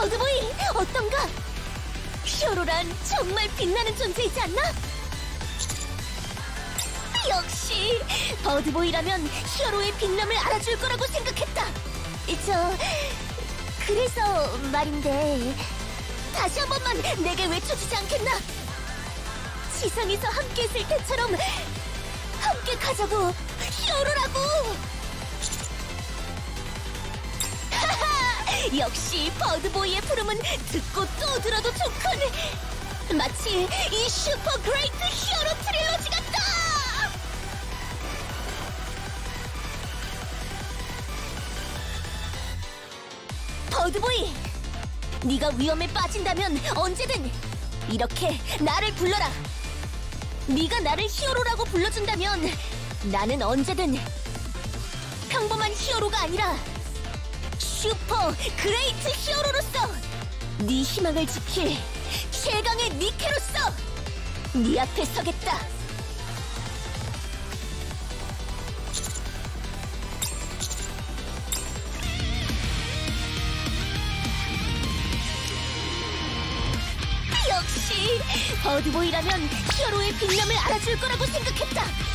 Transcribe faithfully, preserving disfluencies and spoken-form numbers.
버드보이, 어떤가? 히어로란 정말 빛나는 존재이지 않나? 역시 버드보이라면 히어로의 빛남을 알아줄 거라고 생각했다. 저... 그래서 말인데 다시 한 번만 내게 외쳐주지 않겠나? 지상에서 함께 있을 때처럼 함께 가자고. 히어로라고. 하하, 역시 버드보이의 부름은 듣고 또 들어도 좋군. 마치 이 슈퍼 그레이트 히어로 트릴로지 같다. 버드보이, 네가 위험에 빠진다면 언제든 이렇게 나를 불러라. 네가 나를 히어로라고 불러준다면 나는 언제든 평범한 히어로가 아니라 슈퍼 그레이트 히어로로서 네 희망을 지킬 최강의 니케로서 네 앞에 서겠다. 역시 버드보이라면 히어로의 빛남을 알아줄 거라고 생각했다.